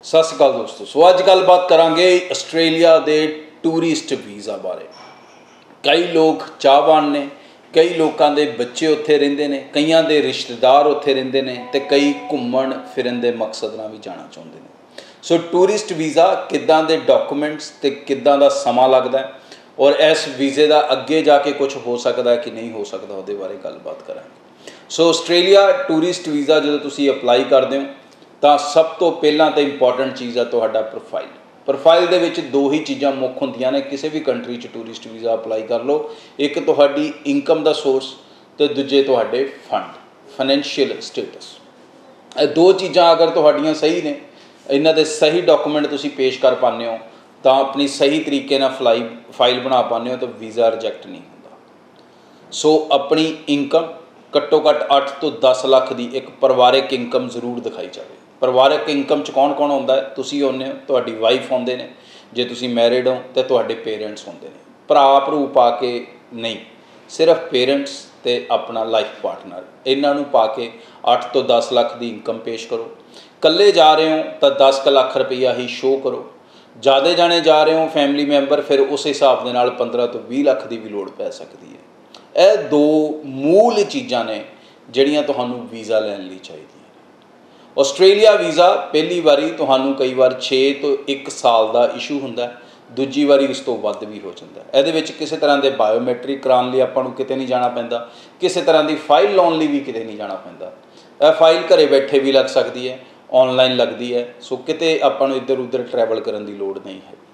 सत श्री अकाल दोस्तों। सो अज गलबात करांगे आस्ट्रेलिया के टूरिस्ट वीज़ा बारे। कई लोग चाहवान ने, कई लोगों के बच्चे उत्थे रहिंदे ने, कईयां दे रिश्तेदार उत्थे रहिंदे ने ते कई घूमण फिरन दे मकसद नाल भी जाना चाहुंदे ने। सो टूरिस्ट वीज़ा किद्दां दे डॉक्यूमेंट्स ते किद्दां दा समा लगदा है और इस वीज़े का अगे जाके कुछ हो सकता है कि नहीं हो सकता, उहदे बारे गलबात करांगे। सो आस्ट्रेलिया टूरिस्ट वीज़ा जो तुसीं अपलाई करदे हो तो सब तो पहला तो इंपॉर्टेंट चीज़ है तुहाडा प्रोफाइल। प्रोफाइल दे विच दो ही चीज़ां मुख होंदियां ने किसी भी कंट्री च टूरिस्ट वीज़ा अपलाई कर लो। एक तुहाडी इनकम का सोर्स तो दूजे तुहाडे फंड, फाइनैंशियल स्टेटस। दो चीज़ां अगर तुहाडियां सही ने, इन्हां दे सही डॉक्यूमेंट तुसीं पेश कर पाते हो तो अपनी सही तरीके नाल फाइल बना पाते हो तो वीज़ा रिजैक्ट नहीं होंदा। सो अपनी इनकम घट्टो घट्ट 8 तो 10 लाख की एक परिवारिक इनकम जरूर दिखाई जाए। परिवारिक इनकम च कौन कौन होंदा है? तुसीं होंदे हो, तुहाडी वाइफ होंदे ने, जे तुसीं मैरिड हो तो तुहाडे पेरेंट्स होंदे ने। भरा भरू पा के नहीं, सिर्फ पेरेंट्स ते अपना लाइफ पार्टनर, इन्हां नूं पा के 8 तो 10 लाख की इनकम पेश करो। कल्ले जा रहे हो तो 10 लाख रुपया ही शो करो। ज़्यादा जाने जा रहे हो फैमिली मैंबर, फिर उस हिसाब के नाल 15 तो 20 लाख की भी लोड़ पै सकती है। यह दो मूल चीज़ां ने जिहड़ियां तुहानूं वीज़ा लैण लई चाहीदियां। आस्ट्रेलिया वीज़ा पहली बारी तुहानूं कई बार 6 तो 1 साल का इशू होंदा है, दूजी बारी इस तो वध भी हो जाता है। ये किसी तरह के बायोमैट्रिक कराने लिए आपां नूं किते नहीं जाना पैंदा, किसी तरह की फाइल लाउण लई भी किते नहीं जाना पैंदा। यह फाइल घरे बैठे भी लग सकती है, ऑनलाइन लगती है। सो किते आपां नूं इधर उधर ट्रैवल करने की लोड़ नहीं है।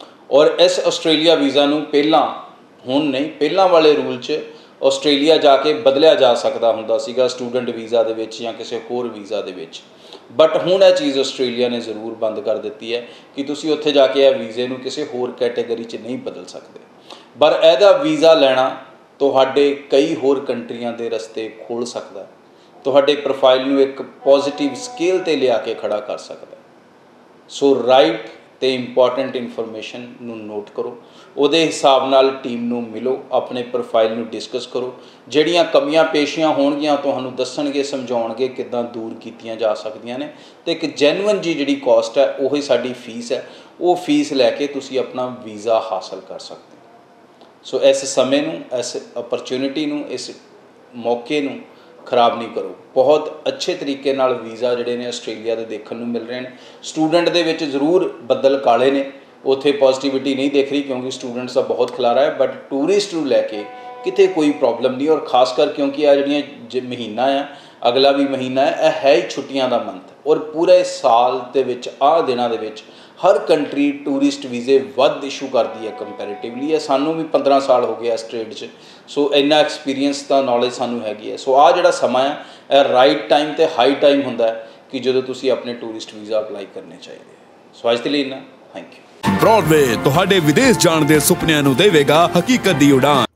और इस आस्ट्रेलिया वीज़ा नूं पहलां, हुण नहीं, पहलां वाले रूल च आस्ट्रेलिया जाके बदलिया जा सकता हुंदा सीगा स्टूडेंट वीज़ा दे विच या किसी होर वीज़ा दे विच। बट हुण यह चीज़ आस्ट्रेलिया ने जरूर बंद कर दी है कि तुसीं उत्थे जाके यह वीज़े नूं किसी होर कैटेगरी च नहीं बदल सकते। पर यहदा वीज़ा लैना तुहाडे कई होर कंट्रियां दे रस्ते खोल सकदा है, तुहाडे प्रोफाइल नूं एक पॉजिटिव स्केल ते लिया के खड़ा कर सकदा है। सो राइट ते इंपॉर्टेंट इनफॉर्मेशन नूं नोट करो, उहदे हिसाब नाल टीम नूं मिलो, अपने प्रोफाइल नूं डिस्कस करो। जिहड़ियां कमियां पेशियां होणगियां तुहानूं दस्सणगे, समझाउणगे किद्दां दूर कीतियां जा सकदियां ने। ते एक जैनुअन जी जिहड़ी कॉस्ट है उही साडी फीस है, वो फीस लैके तुसीं अपना वीज़ा हासिल कर सकते हो। सो इस समय नूं, इस अपॉर्चुनिटी नूं, इस मौके नूं खराब नहीं करो। बहुत अच्छे तरीके नाल वीज़ा जिहड़े ने आस्ट्रेलिया दे देखण नूं मिल रहे हैं। स्टूडेंट दे विच जरूर बदल काले ने, उत्थे पॉजिटिविटी नहीं दिख रही क्योंकि स्टूडेंट्स का बहुत खिलारा है। बट टूरिस्ट नूं लैके किते कोई प्रॉब्लम नहीं। और खासकर क्योंकि आ जिहड़ियां महीना है, अगला भी महीना है ही छुट्टियां दा मंथ, और पूरे साल दे विच आ दिनां दे विच हर कंट्री टूरिस्ट वीज़े वध इशू करती है कंपैरेटिवली। है सानू भी 15 साल हो गया इस ट्रेड च। सो इन्ना एक्सपीरियंस तो नॉलेज सानू हैगी है। सो आ जिहड़ा समा है यह राइट टाइम ते हाई टाइम होंदा है कि जो तुसीं अपने टूरिस्ट वीज़ा अपलाई करने चाहिए। सो अज दे लई इन्ना, थैंक यू। ब्रॉडवे तुहाडे विदेश जाण दे सुपनिਆਂ ਨੂੰ देवेगा हकीकत दी उड़ान।